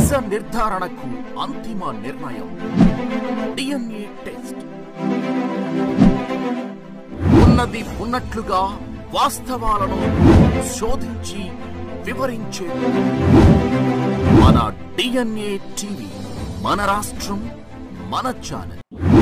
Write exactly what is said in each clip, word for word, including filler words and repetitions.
నిజ నిర్ధారణకు అంతిమ నిర్ణయం డిఎన్ఏ టెస్ట్. ఉన్నది ఉన్నట్లుగా వాస్తవాలను శోధించి వివరించే మన డిఎన్ఏ టీవీ, మన రాష్ట్రం, మన ఛానల్.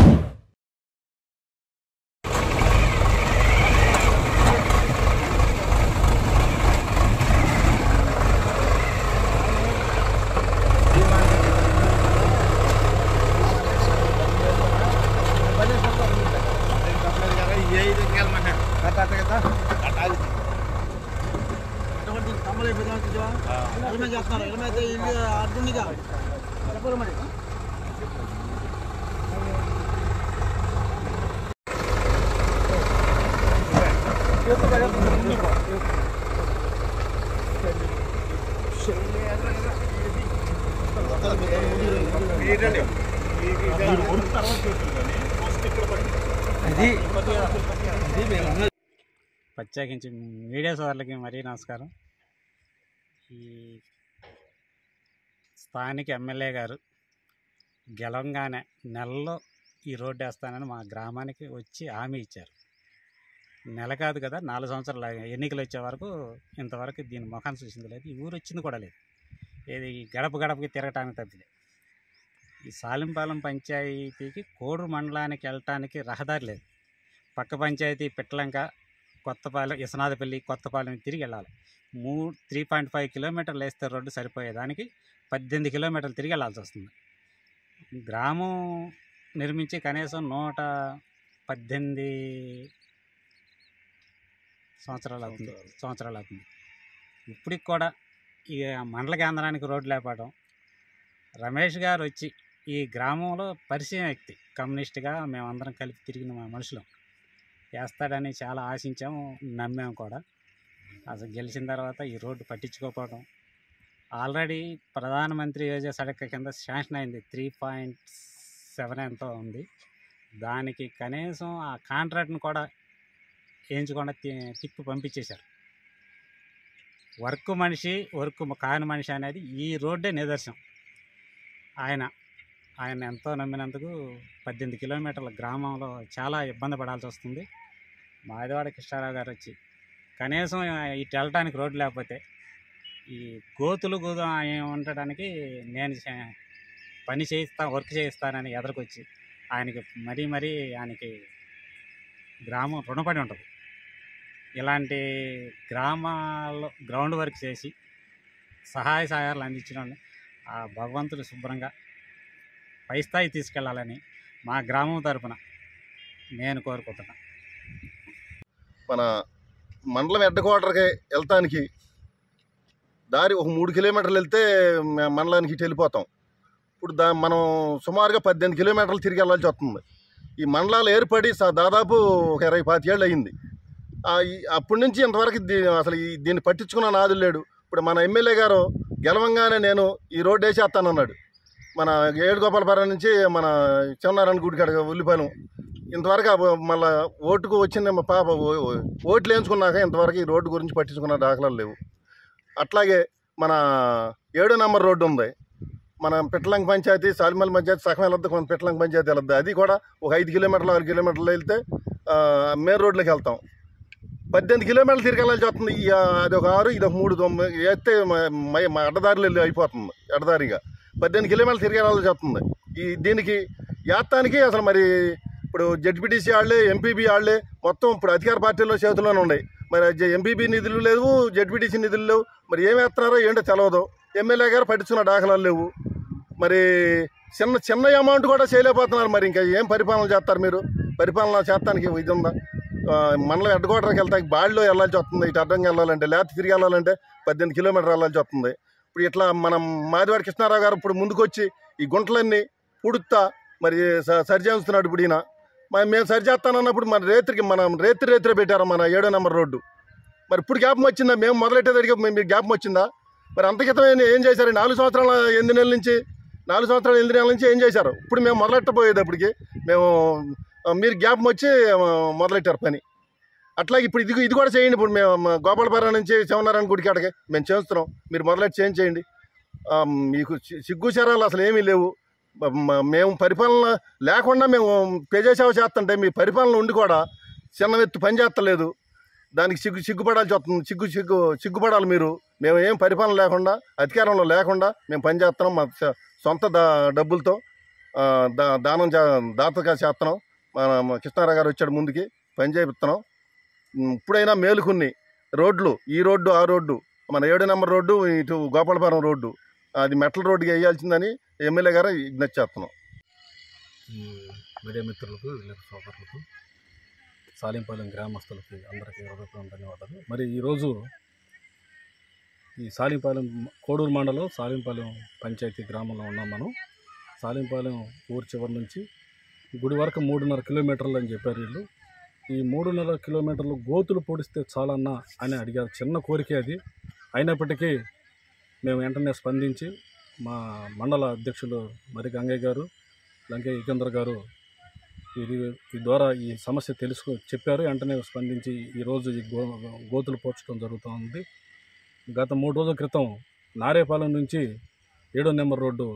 ప్రత్యేకించి మీడియా సోదరులకి మరీ నమస్కారం. ఈ స్థానిక ఎమ్మెల్యే గారు గెలవంగానే నెలలో ఈ రోడ్డు వేస్తానని మా గ్రామానికి వచ్చి హామీ ఇచ్చారు. నెల కాదు కదా, నాలుగు సంవత్సరాలు ఎన్నికలు వచ్చే వరకు ఇంతవరకు దీని ముఖాన్ని చూసింది లేదు. ఈ ఊరు వచ్చింది కూడా లేదు. ఏది గడప గడపకి తిరగటానికి తప్పితే. ఈ సాలింపాలెం పంచాయతీకి కోడూరు మండలానికి వెళ్ళటానికి రహదారి లేదు. పక్క పంచాయతీ పిట్లంక, కొత్తపాలెం, ఇసనాదపల్లి, కొత్తపాలెం తిరిగి వెళ్ళాలి. మూడు త్రీ పాయింట్ ఫైవ్ కిలోమీటర్లు వేస్తే రోడ్డు సరిపోయేదానికి పద్దెనిమిది కిలోమీటర్లు తిరిగి వెళ్ళాల్సి వస్తుంది. గ్రామం నిర్మించి కనీసం నూట పద్దెనిమిది సంవత్సరాలు అవుతుంది సంవత్సరాలు అవుతుంది ఇప్పటికి కూడా ఈ మండల కేంద్రానికి రోడ్డు లేపడం. రమేష్ గారు వచ్చి ఈ గ్రామంలో పరిచయం వ్యక్తి, కమ్యూనిస్ట్గా మేమందరం కలిపి తిరిగిన మా మనుషులం, వేస్తాడని చాలా ఆశించాము, నమ్మాము కూడా. అసలు గెలిచిన తర్వాత ఈ రోడ్డు పట్టించుకోకపోవడం. ఆల్రెడీ ప్రధానమంత్రి యోజన సడక్ కింద శాంక్షన్ అయింది, త్రీ పాయింట్ సెవెన్ ఎంతో ఉంది. దానికి కనీసం ఆ కాంట్రాక్ట్ని కూడా వేయించకుండా తిప్పి పంపించేశారు. వర్క్ మనిషి వర్క్ కాని మనిషి అనేది ఈ రోడ్డే నిదర్శనం. ఆయన ఆయన ఎంతో నమ్మినందుకు పద్దెనిమిది కిలోమీటర్ల గ్రామంలో చాలా ఇబ్బంది పడాల్సి వస్తుంది. మాదివాడ కృష్ణారావు గారు వచ్చి కనీసం ఇటు వెళ్ళటానికి రోడ్డు లేకపోతే ఈ గోతులు గోదు ఉండడానికి నేను పని చేయిస్తా వర్క్ చేయిస్తానని ఎదురుకొచ్చి ఆయనకి మరీ మరీ ఆయనకి గ్రామం రుణపడి ఉంటుంది. ఇలాంటి గ్రామాల్లో గ్రౌండ్ వర్క్ చేసి సహాయ సహాయాలు అందించడం ఆ భగవంతుడు శుభ్రంగా పై స్థాయి తీసుకెళ్లాలని మా గ్రామం తరఫున నేను కోరుకుంటున్నాను. మన మండలం హెడ్ క్వార్టర్కి వెళ్తానికి దారి ఒక మూడు కిలోమీటర్లు వెళ్తే మండలానికి ఇటు వెళ్ళిపోతాం. ఇప్పుడు దా మనం సుమారుగా పద్దెనిమిది కిలోమీటర్లు తిరిగి వెళ్ళాల్సి వస్తుంది. ఈ మండలాలు ఏర్పడి దాదాపు ఒక ఇరవై పాతికేళ్ళు అయ్యింది. అప్పటి నుంచి ఇంతవరకు దీ అసలు ఈ దీన్ని పట్టించుకున్న నాదులు లేడు. ఇప్పుడు మన ఎమ్మెల్యే గారు గెలవంగానే నేను ఈ రోడ్డు వేసేస్తానన్నాడు. మన ఏడుగోపాలపురం నుంచి మన చిన్నారాయణ గుడి కాడ ఉల్లిపాలెం ఇంతవరకు మళ్ళీ ఓటుకు వచ్చిన పాప ఓట్లు వేయించుకున్నాక ఇంతవరకు ఈ రోడ్డు గురించి పట్టించుకున్న దాఖలాలు లేవు. అట్లాగే మన ఏడో నెంబర్ రోడ్డు ఉంది, మన పిట్లంక పంచాయతీ, సాలిమల్ పంచాయతీ సగం వెళ్ళొద్దు, కొంత పిట్లంక పంచాయతీ వెళ్ళొద్దు. అది కూడా ఒక ఐదు కిలోమీటర్లు ఆరు కిలోమీటర్లు వెళ్తే మెయిన్ రోడ్లోకి వెళ్తాం. పద్దెనిమిది కిలోమీటర్లు తిరిగి వెళ్ళాల్సి వస్తుంది. అది ఒక ఆరు, ఇది ఒక మూడు వేస్తే మా అడ్డదారిలో వెళ్ళి అయిపోతుంది. అడ్డదారిగా పద్దెనిమిది కిలోమీటర్లు తిరిగి వెళ్ళాల్సి వస్తుంది. ఈ దీనికి యాత్తానికి అసలు మరి ఇప్పుడు జెడ్పీటీసీ వాళ్ళే, ఎంపీబీ వాళ్ళే మొత్తం ఇప్పుడు అధికార పార్టీలో చేతుల్లోనే ఉన్నాయి. మరి ఎంపీబీ నిధులు లేవు, జెడ్పీటీసీ నిధులు లేవు. మరి ఏం వేస్తున్నారో ఏంటో తెలియదు. ఎమ్మెల్యే గారు పట్టించుకున్న దాఖలాలు లేవు. మరి చిన్న చిన్న అమౌంట్ కూడా చేయలేకపోతున్నారు. మరి ఇంకా ఏం పరిపాలన చేస్తారు మీరు? పరిపాలన చేస్తానికి ఇది ఉందా? మండలం హెడ్ క్వార్టర్కి వెళ్తానికి బాడిలో వెళ్ళాల్సి వస్తుంది. ఇటు అడ్డంగా వెళ్ళాలంటే, లేకపోతే తిరిగి వెళ్ళాలంటే పద్దెనిమిది కిలోమీటర్లు వెళ్ళాల్సి వస్తుంది. ఇప్పుడు ఇట్లా మనం మాదివాడ కృష్ణారావు గారు ఇప్పుడు ముందుకు వచ్చి ఈ గుంటలన్నీ పుడుతా మరి సరిచేస్తున్నాడు. ఇప్పుడు ఈయన మరి మేము సరిచేస్తానన్నప్పుడు మన రేత్రికి మనం రేత్రి రేత్రి పెట్టారు మన ఏడో నెంబర్ రోడ్డు. మరి ఇప్పుడు జ్ఞాపకం వచ్చిందా? మేము మొదలెట్టేదానికి మీకు జ్ఞాపకం వచ్చిందా? మరి అంతకితం ఏం చేశారు? నాలుగు సంవత్సరాల ఎనిమిది నెలల నుంచి నాలుగు సంవత్సరాల ఎనిమిది నెలల నుంచి ఏం చేశారు? ఇప్పుడు మేము మొదలెట్టబోయేటప్పటికి మేము మీరు జ్ఞాపకం వచ్చి మొదలెట్టారు పని. అట్లాగే ఇప్పుడు ఇది ఇది కూడా చేయండి. ఇప్పుడు మేము గోపాలపురం నుంచి శివనారాయణ గుడి కాడకి మేము చేస్తున్నాం, మీరు మొదలెట్టి చేంజ్ చేయండి. ఆ, మీకు సి- సిగ్గు చరాలు అసలు ఏమీ లేవు. మ- మ- మేము పరిపాలన లేకుండా మేము ప్రజాసేవ చేస్తుంటే మీ పరిపాలన ఉండి కూడా చిన్న ఎత్తు పని చేస్తలేదు. దానికి సిగ్గు సిగ్గుపడాల్సి వస్తుంది. సిగ్గు సిగ్గు సిగ్గుపడాలి మీరు. మేము ఏం పరిపాలన లేకుండా అధికారంలో లేకుండా మేము పని చేస్తున్నాం. మా స- సొంత దా డబ్బులతో ఆ, దా దానం చే దాతగా చేస్తున్నాం. మన మన కృష్ణారావు గారు వచ్చాడు ముందుకి పని చేపిస్తున్నాం. ఉమ్, ఇప్పుడైనా మేలుకుని రోడ్లు, ఈ రోడ్డు ఆ రోడ్డు, మన ఏడు నెంబర్ రోడ్డు, ఇటు గోపాలపురం రోడ్డు, అది మెట్ల రోడ్డుకి వేయాల్సిందని ఎమ్మెల్యే గారు విజ్ఞప్తి చేస్తున్నాం. ఈ మీడియా మిత్రులకు, వీళ్ళ సోదరులకు, సాలింపాలెం గ్రామస్తులకి అందరికీ హృదయపూర్వక ధన్యవాదాలు. మరి ఈరోజు ఈ సాలింపాలెం కోడూరు మండలం సాలింపాలెం పంచాయతీ గ్రామంలో ఉన్నాం మనం. సాలింపాలెం ఊరు చివరి నుంచి గుడి వరకు మూడున్నర కిలోమీటర్లు అని చెప్పారు వీళ్ళు. ఈ మూడున్నర కిలోమీటర్లు గోతులు పొడిస్తే చాలన్నా అని అడిగారు. చిన్న కోరికే అది. అయినప్పటికీ మేము వెంటనే స్పందించి మా మండల అధ్యక్షులు మరి గంగయ్య గారు, లంకే యుగేంద్ర గారు ఇది ఈ ద్వారా ఈ సమస్య తెలుసుకో చెప్పారు. వెంటనే స్పందించి ఈరోజు ఈ గో గోతులు పోడ్చడం జరుగుతుంది. గత మూడు రోజుల క్రితం నారేపాలెం నుంచి ఏడో నెంబర్ రోడ్డు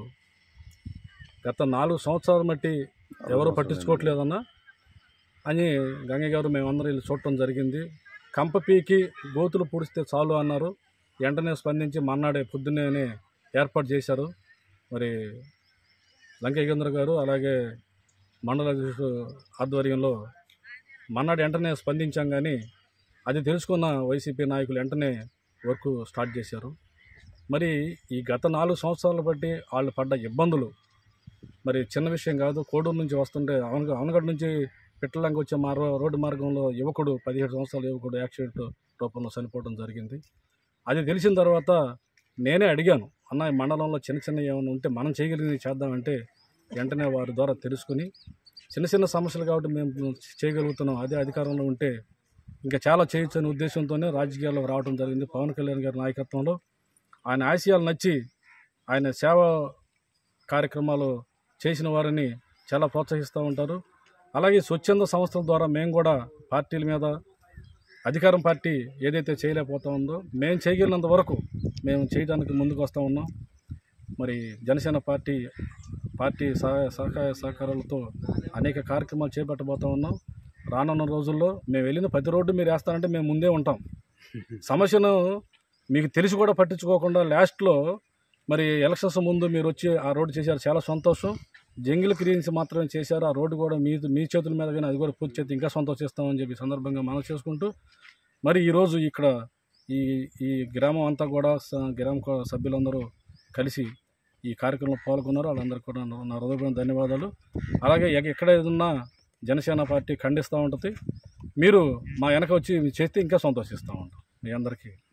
గత నాలుగు సంవత్సరాల మట్టి ఎవరు పట్టించుకోవట్లేదన్న అని గంగయ్య గారు మేమందరం వెళ్ళి చూడటం జరిగింది. కంప పీకి గోతులు పూడిస్తే చాలు అన్నారు. వెంటనే స్పందించి మన్నాడే పొద్దున్నే ఏర్పాటు చేశారు. మరి లంకేంద్ర గారు అలాగే మండల అధ్యక్షుడు ఆధ్వర్యంలో మన్నాడు వెంటనే స్పందించాం. కానీ అది తెలుసుకున్న వైసీపీ నాయకులు వెంటనే వర్క్ స్టార్ట్ చేశారు. మరి ఈ గత నాలుగు సంవత్సరాలు బట్టి వాళ్ళు పడ్డ ఇబ్బందులు మరి చిన్న విషయం కాదు. కోడూరు నుంచి వస్తుంటే అవన అవనగడ్డ నుంచి పిట్టలంకి వచ్చే మార్ రోడ్డు మార్గంలో యువకుడు పదిహేడు సంవత్సరాల యువకుడు యాక్సిడెంట్ రూపంలో చనిపోవడం జరిగింది. అది తెలిసిన తర్వాత నేనే అడిగాను, అన్న ఈ మండలంలో చిన్న చిన్న ఏమైనా ఉంటే మనం చేయగలిగింది చేద్దామంటే వెంటనే వారి ద్వారా తెలుసుకుని చిన్న చిన్న సమస్యలు కాబట్టి మేము చేయగలుగుతున్నాం, అదే అధికారంలో ఉంటే ఇంకా చాలా చేయొచ్చు అనే ఉద్దేశంతోనే రాజకీయాల్లోకి రావడం జరిగింది. పవన్ కళ్యాణ్ గారి నాయకత్వంలో ఆయన ఆశయాలు నచ్చి ఆయన సేవా కార్యక్రమాలు చేసిన వారిని చాలా ప్రోత్సహిస్తూ ఉంటారు. అలాగే స్వచ్ఛంద సంస్థల ద్వారా మేము కూడా పార్టీల మీద అధికారం పార్టీ ఏదైతే చేయలేకపోతా ఉందో మేము చేయగలిగినంత వరకు మేము చేయడానికి ముందుకు వస్తూ ఉన్నాం. మరి జనసేన పార్టీ పార్టీ సహాయ సహకార సహకారాలతో అనేక కార్యక్రమాలు చేపట్టబోతూ ఉన్నాం. రానున్న రోజుల్లో మేము వెళ్ళిన ప్రతి రోడ్డు మీరు వేస్తానంటే మేము ముందే ఉంటాం. సమస్యను మీకు తెలిసి కూడా పట్టించుకోకుండా లాస్ట్లో మరి ఎలక్షన్స్ ముందు మీరు వచ్చి ఆ రోడ్డు చేశారు, చాలా సంతోషం. జంగిల్ క్లియరెన్స్ మాత్రమే చేశారు, ఆ రోడ్డు కూడా మీ మీ చేతుల మీద కానీ అది కూడా పూర్తి చేతి ఇంకా సంతోషిస్తామని చెప్పి సందర్భంగా మనం చేసుకుంటూ మరి ఈరోజు ఇక్కడ ఈ ఈ గ్రామం అంతా కూడా గ్రామ సభ్యులందరూ కలిసి ఈ కార్యక్రమంలో పాల్గొన్నారు. వాళ్ళందరికీ కూడా నా హృదయపూర్వక ధన్యవాదాలు. అలాగే ఎక్కడ ఏదన్నా జనసేన పార్టీ ఖండిస్తూ ఉంటుంది, మీరు మా వెనక వచ్చి చేస్తే ఇంకా సంతోషిస్తూ ఉంటాం. మీ అందరికీ